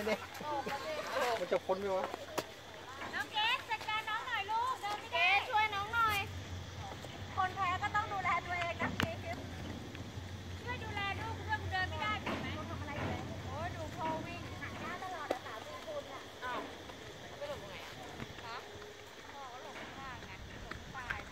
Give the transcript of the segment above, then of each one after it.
เนี่ยมันจะพ้นไหมวะน้องเกสจัดการน้องหน่อยลูกเดินไม่ได้ช่วยน้องหน่อยคนแพ้ก็ต้องดูแลตัวเองนะเกสช่วยดูแลลูกเรื่องเดินไม่ได้ถูกไหมทำอะไรเลยโอ้ดูพ่อวิ่งหันหน้าตลอดสาวดูคุณอ่ะอ้าวไม่หลบยังไงอ่ะฮะพ่อก็หลบข้างไงหลบปลาย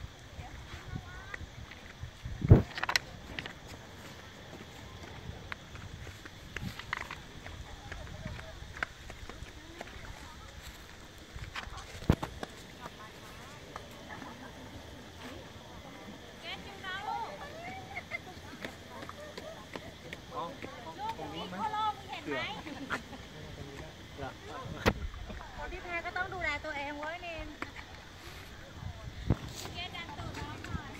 คนที่แพ้ก็ต้องดูแลตัวเองเว้ยเนนเกสดันตูดน้องหน่อย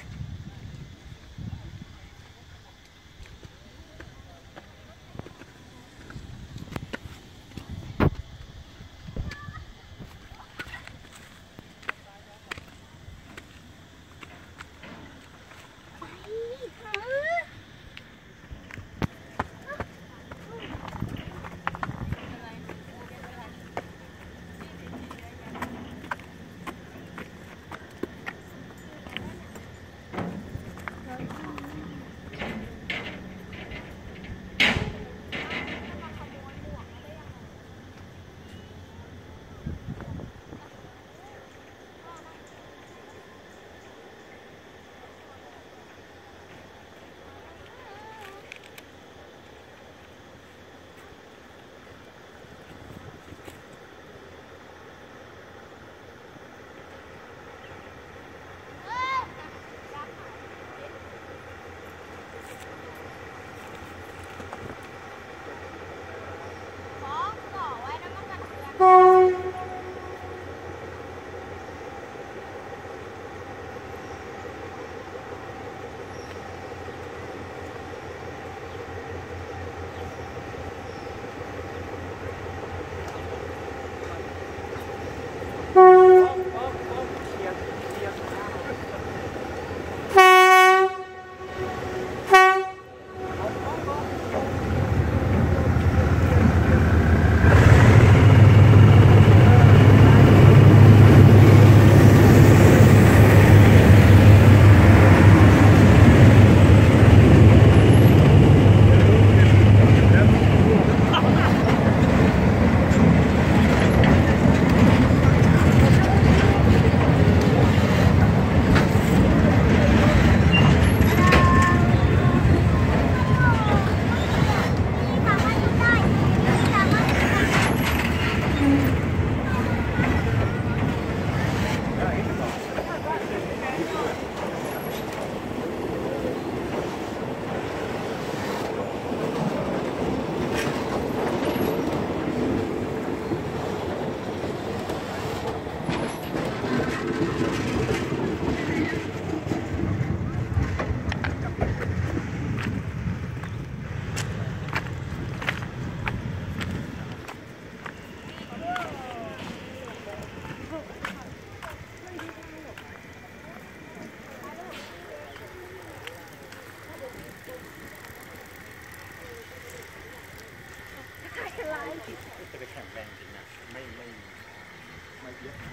จะไปแข่งแรงจริงนะไม่เยอะ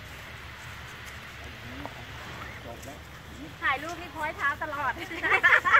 ถ่ายรูปนี่พ้อยเท้าตลอด